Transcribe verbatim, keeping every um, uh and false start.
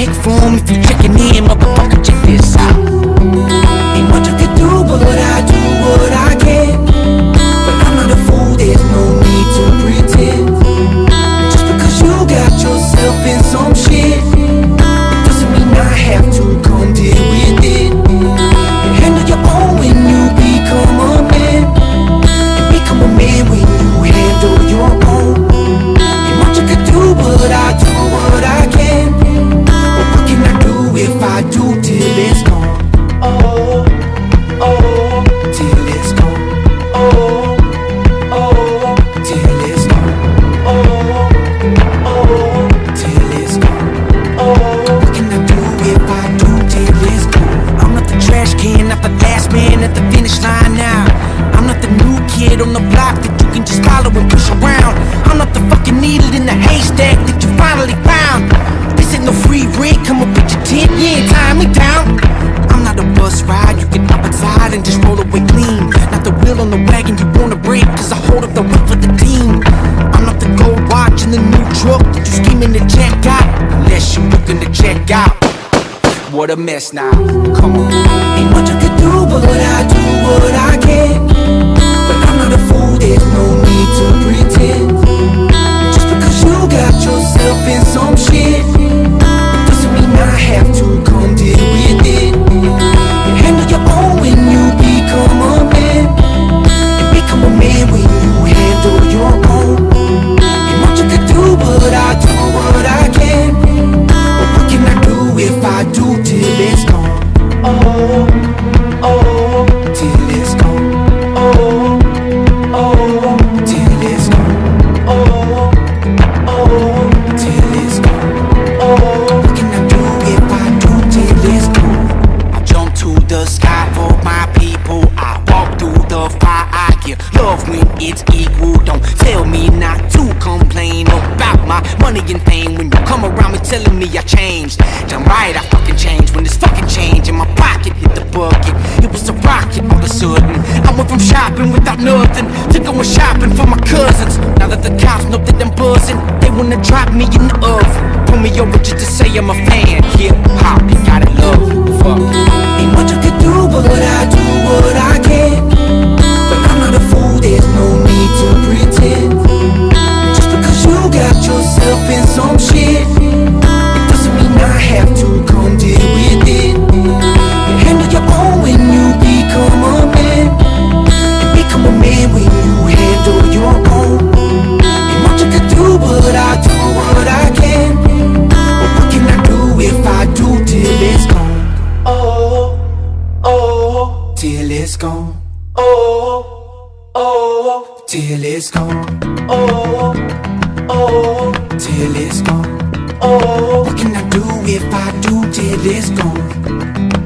big form. If you checking in, motherfucker, check this out. Ain't much I can do, but I do what I can. But I'm not a fool, there's no need to pretend. Just because you got yourself in some shit doesn't mean I have to come deal with it. And handle your own when you become a man, and become a man when you handle your own. Ain't much I can do, but I do what I can. But what can I do if I do till it's gone? Oh, oh, till it's gone. Oh, oh, till it's gone. Oh, oh, till it's gone. Oh, what can I do if I do till it's gone? I'm not the trash can, not the last man at the finish line now. I'm not the new kid on the block that you can just follow and push around. I'm not the fucking needle in the haystack that you finally found. This ain't no free rent, come up with your tent, yeah, tie me down. I'm not a bus ride, you get up inside and just roll away clean. Not the wheel on the wagon you wanna break, cause I hold up the whip for the team. I'm not the gold watch in the new truck that you scheming to check out. Unless you're looking to check out. What a mess now, come on. Ain't much I can do, but I do what I can. But I'm not a fool, there's no need to pretend. Just because you got yourself in some shit doesn't mean I have to come deal with it. And handle your own when you become a man, and become a man when you handle your own. Ain't much I can do, but I do what I can. But what can I do if I do till it's gone? Oh, oh, till it's gone. Oh, oh, till it's gone. Oh, oh, till it's gone. Oh, what can I do if I do till it's gone? I jump to the sky for my people. I walk through the fire. I give love when it's equal. Don't tell me not to complain about my money and pain. When you come around me telling me I changed, damn right I fucking changed. When this fucking change in my pocket hit the bucket, it was a rocket all of a sudden. I went from shopping without nothing to going shopping for my cousins. Now that the cops know that I'm buzzing, they wanna drop me in the oven. Pull me over just to say I'm a fan. Hip hop, you gotta love. Fuck. Ain't much I can do, but I do what I can. But I'm not a fool, there's no need to pretend. Just because you got yourself in some shit doesn't mean I have to come deal with it. And handle your own when you become a man, and become a man when you handle your own. Ain't much I can do, but I do what I can. But what can I do if I do till it's gone? Oh, oh, till it's gone. Oh, oh, till it's gone. Oh, oh, till it's gone. Oh, what can I do if I do till it's gone?